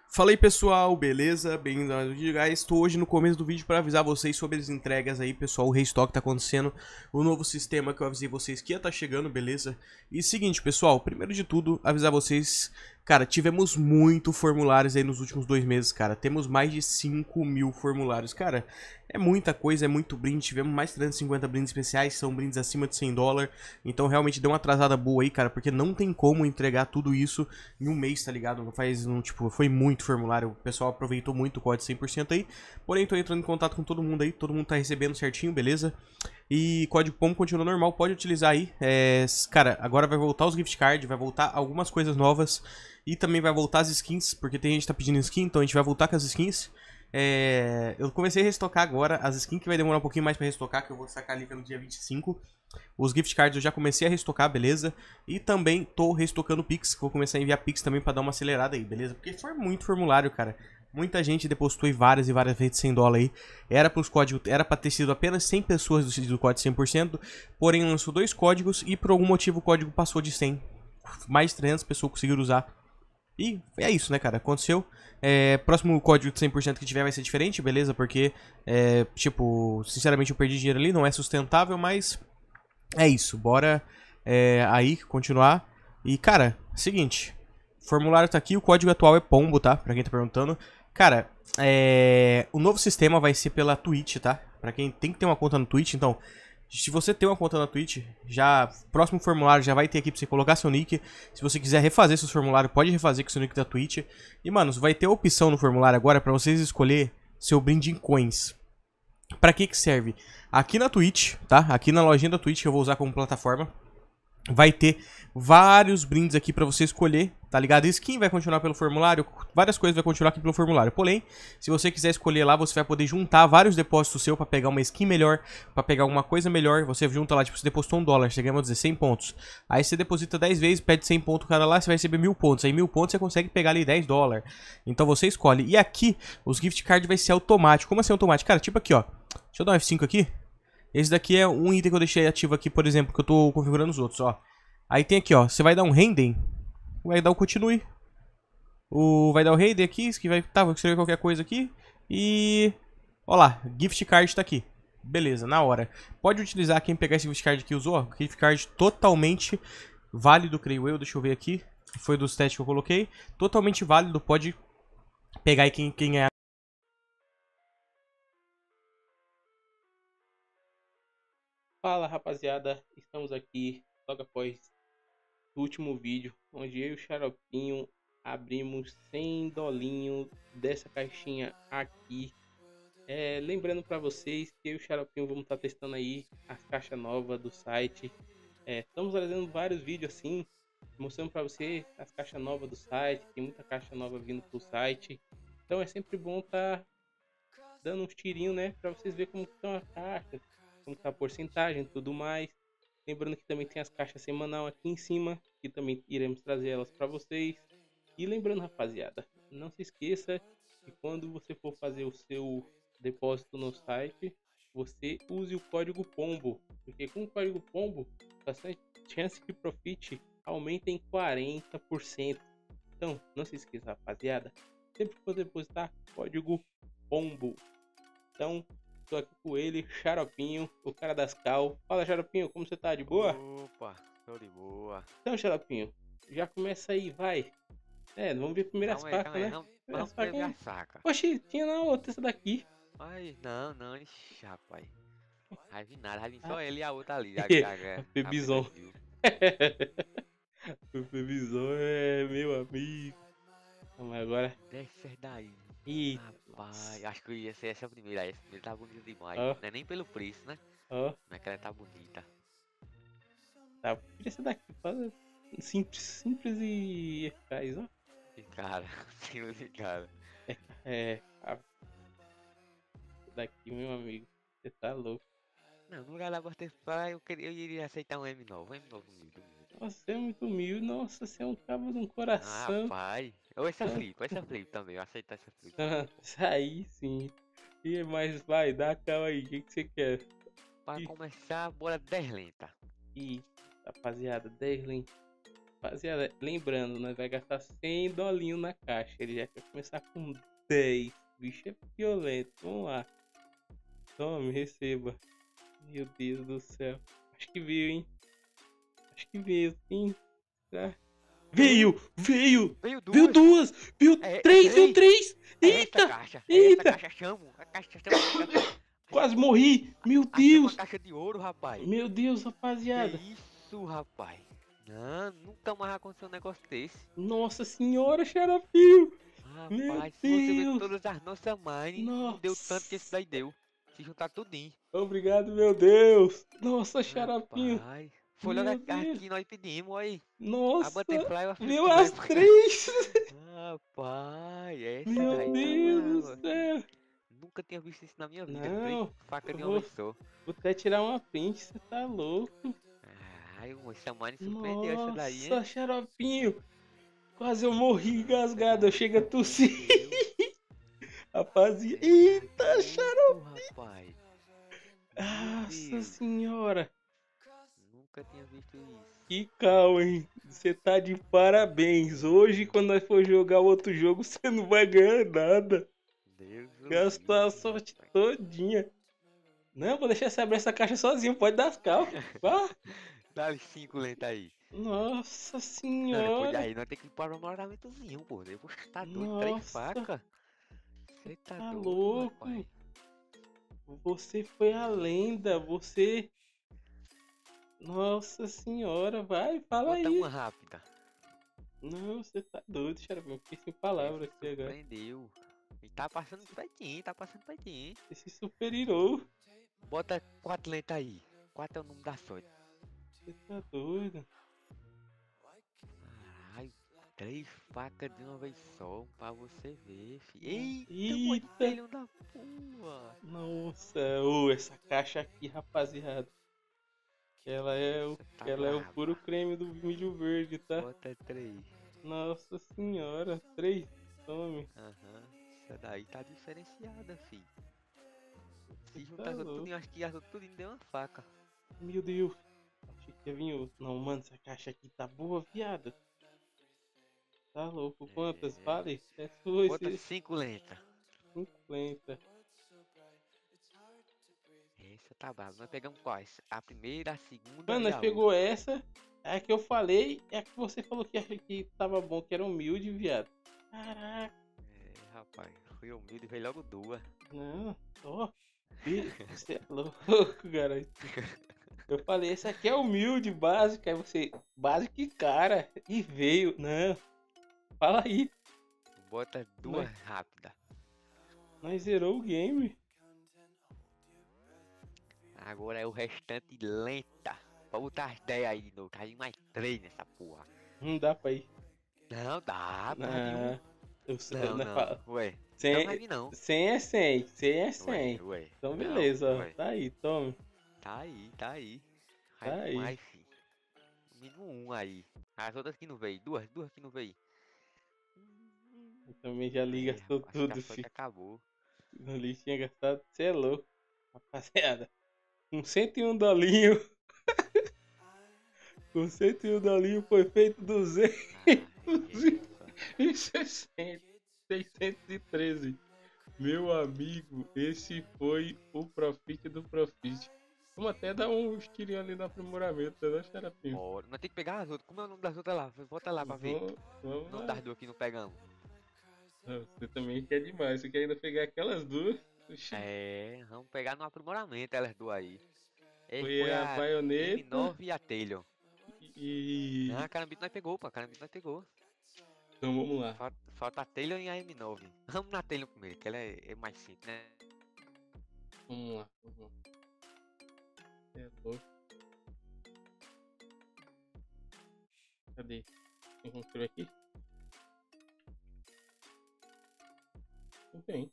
Fala aí pessoal, beleza? Bem-vindo a mais um vídeo, guys. Estou hoje no começo do vídeo para avisar vocês sobre as entregas aí, pessoal. O restock tá acontecendo, o novo sistema que eu avisei vocês que ia tá chegando, beleza? E seguinte, pessoal, primeiro de tudo, avisar vocês, cara, tivemos muito formulários aí nos últimos 2 meses, cara. Temos mais de 5.000 formulários, cara. É muita coisa, é muito brinde. Tivemos mais 350 brindes especiais, são brindes acima de $100. Então realmente deu uma atrasada boa aí, cara, porque não tem como entregar tudo isso em um mês, tá ligado? Não faz, não, tipo, foi muito formulário, o pessoal aproveitou muito o código 100% aí. Porém, tô entrando em contato com todo mundo aí, todo mundo tá recebendo certinho, beleza? E código POM continua normal, pode utilizar aí. Cara, agora vai voltar os gift cards, vai voltar algumas coisas novas. E também vai voltar as skins, porque tem gente que tá pedindo skin, então a gente vai voltar com as skins. Eu comecei a restocar agora, as skins que vai demorar um pouquinho mais pra restocar, que eu vou sacar ali pelo dia 25. Os gift cards eu já comecei a restocar, beleza? E também tô restocando Pix, vou começar a enviar Pix também pra dar uma acelerada aí, beleza? Porque foi muito formulário, cara. Muita gente depositou várias e várias vezes $100 aí. Era pros códigos, era pra ter sido apenas 100 pessoas do código 100%, porém lançou 2 códigos e por algum motivo o código passou de 100. Mais 300 pessoas conseguiram usar. E é isso, né, cara? Aconteceu. Próximo código de 100% que tiver vai ser diferente, beleza? Porque, tipo, sinceramente eu perdi dinheiro ali, não é sustentável, mas é isso. Bora aí continuar. E, cara, seguinte. O formulário tá aqui, o código atual é Pombo, tá? Pra quem tá perguntando. Cara, o novo sistema vai ser pela Twitch, tá? Pra quem tem que ter uma conta no Twitch, então... Se você tem uma conta na Twitch, já próximo formulário já vai ter aqui pra você colocar seu nick. Se você quiser refazer seus formulários, pode refazer com seu nick da Twitch. E, mano, vai ter a opção no formulário agora pra vocês escolher seu brinde em coins. Pra que serve? Aqui na Twitch, tá? Aqui na lojinha da Twitch que eu vou usar como plataforma, vai ter vários brindes aqui pra você escolher, tá ligado? Skin vai continuar pelo formulário, várias coisas vai continuar aqui pelo formulário. Porém, se você quiser escolher lá, você vai poder juntar vários depósitos seu pra pegar uma skin melhor, pra pegar alguma coisa melhor. Você junta lá, tipo, você depositou $1, você ganha, vamos dizer, 100 pontos. Aí você deposita 10 vezes, pede 100 pontos cada lá, você vai receber 1.000 pontos. Aí 1.000 pontos você consegue pegar ali $10. Então você escolhe. E aqui, os gift cards vai ser automático. Como assim automático? Cara, tipo aqui, ó. Deixa eu dar um F5 aqui. Esse daqui é um item que eu deixei ativo aqui, por exemplo, que eu tô configurando os outros, ó. Aí tem aqui, ó, você vai dar um render, vai dar o continue. Vai dar o render aqui, que vai, tá, vou escrever qualquer coisa aqui. E, ó lá, gift card tá aqui. Beleza, na hora. Pode utilizar quem pegar esse gift card aqui usou, ó. Gift card totalmente válido, creio eu, deixa eu ver aqui. Foi dos testes que eu coloquei. Totalmente válido, pode pegar aí quem ganhar. Fala rapaziada, estamos aqui logo após o último vídeo, onde eu e o Xaropinho abrimos 100 dolinho dessa caixinha aqui. Lembrando para vocês que eu e o Xaropinho vamos estar testando aí as caixas novas do site. Estamos fazendo vários vídeos assim, mostrando para você as caixas novas do site. Tem muita caixa nova vindo pro site, então é sempre bom estar dando uns tirinhos, né, para vocês verem como estão as caixas, como tá a porcentagem e tudo mais. Lembrando que também tem as caixas semanal aqui em cima, que também iremos trazer elas para vocês. E lembrando, rapaziada, não se esqueça que quando você for fazer o seu depósito no site, você use o código POMBO, porque com o código POMBO, a chance de profit aumenta em 40%. Então, não se esqueça, rapaziada, sempre que for depositar, código POMBO. Então, tô aqui com ele, Xaropinho, o cara das cal. Fala, Xaropinho, como você tá? De boa? Opa, tô de boa. Então, Xaropinho, já começa aí, vai. Vamos ver primeiro as facas, Calma aí, né? vamos As ver facas. a saca. Oxi, tinha na outra essa daqui. Mas não, ixi, rapaz. Vai vir nada, vai vir Ah, só ele e a outra ali, a a Bebizon. P2000. O Bebizon é meu amigo. Vamos agora. Desce daí. Ih, Rapaz, acho que ia ser essa primeira aí. Essa primeira tá bonita demais. ó, Não é nem pelo preço, né? ó. Mas que ela tá bonita. Tá, prefiro essa daqui. Fala simples, simples e eficaz, ó. E cara, sem de cara. A daqui, meu amigo. Você tá louco. Não, no lugar da Butterfly eu iria aceitar um M9. Um M9 humilde, humilde. Nossa, você é muito humilde. Nossa, você é um cabo de um Ah, coração. rapaz. Ou essa flip também. Eu aceitar essa flip. Isso aí sim. E mais vai, dá calma aí. O que você quer? Pra Ih, começar, bora 10 lenta. ih, rapaziada, 10 lentes. Rapaziada, lembrando, nós vai gastar 100 dolinho na caixa. Ele já quer começar com 10. O bicho é violento. Vamos lá. Tome, receba. Meu Deus do céu. Acho que veio, hein? Acho que veio, sim. Tá? Veio! Veio! Veio duas. Veio duas! Veio É, três! é Veio três! É Eita! essa caixa. É Eita! essa caixa, chamo. A caixa chama. Quase morri! Meu Achamos a Deus! caixa de ouro, rapaz. Meu Deus, Que rapaziada! isso, rapaz? Não, nunca mais aconteceu um negócio desse. Nossa senhora, xaropinho! Meu Rapaz, se você ver Deus! todas as nossas mines, não deu tanto que esse Nossa! daí deu. Se juntar tudinho. Obrigado, meu Deus! Nossa, xaropinho! Rapaz, foi logo Meu Deus! aqui nós pedimos aí. A Nossa! Butterfly e a Veio Fruit as Fly. três! Rapaz, essa Meu daí tá Deus do brava, céu! filho. Nunca tinha visto isso na minha vida. Três Não! facas Eu de uma vou, vez só. vou até tirar uma print, você tá louco? Ai, essa mine surpreendeu essa daí, hein? Nossa, xaropinho! Quase eu morri engasgado, eu chego a tossir. Rapaziada. Eita, Doido, rapaz. Meu Nossa Deus, senhora. nunca tinha visto isso. Que calma, hein? Você tá de parabéns. Hoje, quando nós for jogar outro jogo, você não vai ganhar nada. Deus do Gastou a livre, sorte rapaz. todinha. Não, vou deixar você abrir essa caixa sozinho. Pode dar as cal. Vá. Dá-lhe 5 lenta aí. Nossa Não, depois senhora. daí nós temos que ir para o moramento,zinho, pô. Depois tá doido, Nossa. 3 facas. Você tá Tá doido, louco. rapaz. Você foi a lenda. Você... Nossa senhora. Vai, fala Bota aí. uma rápida. Não, você tá doido, xaropinho. Fiquei sem palavras aqui agora. Surpreendeu. E tá passando pertinho, tá passando pertinho. Você se superirou. Bota 4 lenta aí. 4 é o número da sorte. Você tá doido. Ai, 3 facas de uma vez só pra você ver, fi. Eita, Eita. telhão da porra. Nossa, ô, essa caixa aqui, rapaziada. Ela é o, Tá ela é o brava. puro creme do milho verde, tá? Bota 3. Nossa senhora, 3, tome. Aham. Essa daí tá diferenciada, fi. Se Tá juntar louco. tudo, acho que as outras tudo deu uma faca. Meu Deus. Achei que ia vir outro. Não, mano, essa caixa aqui tá boa, viado. Tá louco, quantas? É. Fale. É sua, Bota esse 5 lenta. 50. Essa tá brava. Nós pegamos quais? A primeira, a segunda Mano, e nós a pegou última. essa. É a que eu falei. É a que você falou que tava bom, que era humilde, viado. Caraca. É, rapaz. Fui humilde e veio logo duas. Não, ó. Você é louco, garoto. Eu falei, esse aqui é humilde, básica. Aí você, básico e cara. E veio. Não. Fala aí. Bota duas rápidas. Nós zerou o game. Agora é o restante lenta. Pra botar as 10 aí de novo. Cai mais 3 nessa porra. Não dá pra ir. Não, dá, Não. pariu. Eu sei, Não, né, não. fala. Ué. Não 100, vai vir não. 100 é 100. 100 é 100. Ué. Então Não, beleza, ó. ué. Tá aí, tome. Tá aí, tá aí. Tá Vai aí. mais, fi. Mínimo um aí. As outras que não veio. Duas que não veio. Eu também já li, gastou Rapaz, tudo, a sorte filho. acabou. No lixo tinha gastado, você é louco. Rapaziada, com 101 dolinho. Com 101 dolinho foi feito 260. 613. Meu amigo, esse foi o Profit do Profit. Vamos até dar um tirinho ali no aprimoramento, né, Xarapinho? Bora. Nós tem que pegar as outras. Como é o nome das outras lá? Volta lá pra ver. Vamos O nome lá. das duas que não pegamos. Não, você também quer demais. Você quer ainda pegar aquelas duas? Oxi. É, vamos pegar no aprimoramento elas duas aí. Foi a baioneta M9 e a Taylor. e... Não, a Carambito nós pegou, pô. A Carambito nós pegou. Então vamos lá. Falta a Taylor e a M9. Vamos na Taylor primeiro, que ela é mais simples, né? Vamos lá. Vamos lá. É louco. Cadê? Tem como escrever aqui? Não tem.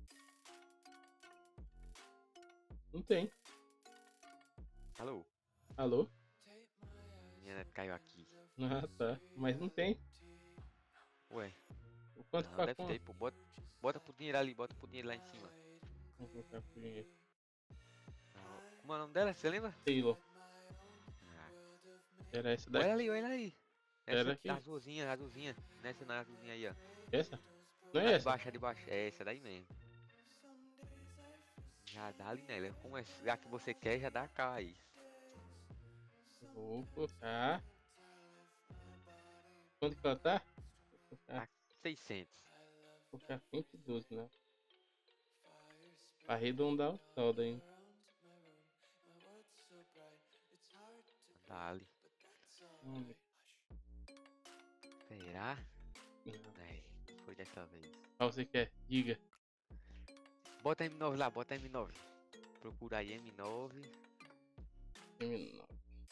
Não tem. Alô? Alô? Minha net caiu aqui. Ah, tá. Mas não tem. Ué, O quanto não pra deve conta? ter, pô. Bota pro dinheiro ali, bota pro dinheiro lá em cima. Vou colocar pro dinheiro. Como é o nome dela? Você lembra? Taylor. Ah, Era essa daqui. olha ali. Essa aqui? Azulzinha. Nessa não é azulzinha aí, ó. Essa? Não é A de essa? baixo, a de baixo. É essa daí mesmo. Já dá ali nela. Como é a que você quer, já dá cá aí. Vou colocar. Quanto que ela tá? Vou colocar, Tá 600. vou colocar 112, né? Pra arredondar o saldo ainda. Dá ali. Vamos ver. Será? Não. É, não foi dessa vez. Qual você quer? Diga. Bota M9 lá, bota M9. Procura aí M9. M9.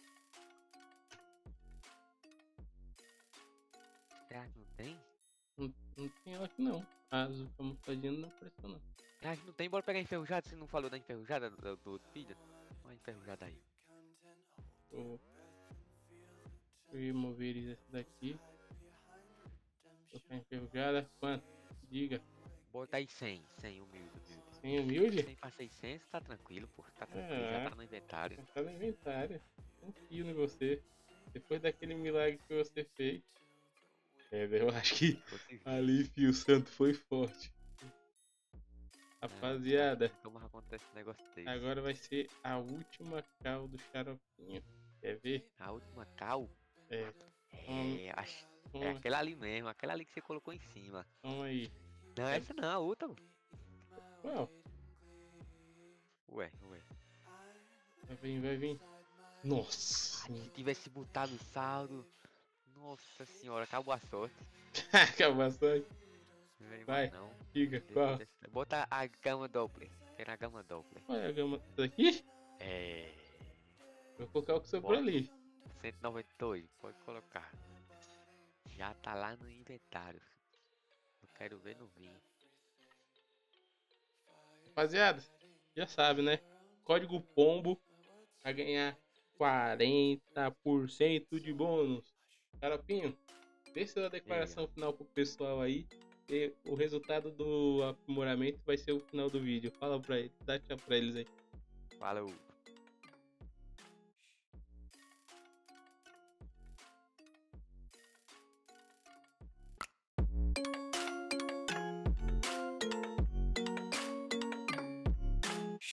Será que não tem? Não tem ela aqui não. A azul camufladinha não apareceu não. Será que não tem? Bora pegar a enferrujada. Você não falou da enferrujada do outro vídeo? Olha a enferrujada aí. Vou remover esse daqui. Vou ficar enferrujada. Quanto? Diga. Bota aí 100 humilde. 100 humilde? 100 pra 600 tá tranquilo, pô. Tá tranquilo, já tá no inventário. Tá no inventário. Confio em você. Depois daquele milagre que você fez. Eu acho que ali, Fio Santo, foi forte. Rapaziada, Como acontece um negócio desse? agora vai ser a última cal do xaropinho. Quer ver? A última cal? É. É aquela ali mesmo, aquela ali que você colocou em cima. Toma aí. Não, essa não, a outra. Qual? Ué. Vai vir. Nossa. Se tivesse botado o saldo. Nossa senhora, acabou a sorte. Acabou a sorte. Vai, não. diga, qual? Bota a gama Doppler. Quero a gama Doppler. Qual é a gama daqui? É. Vou colocar o que sobrou ali. 192, pode colocar. Já tá lá no inventário. Eu quero ver no vinho. Rapaziada, já sabe, né? Código POMBO pra ganhar 40% de bônus. Xaropinho, deixa a declaração final pro pessoal aí. E o resultado do aprimoramento vai ser o final do vídeo. Fala pra eles, dá tchau pra eles aí. Falou.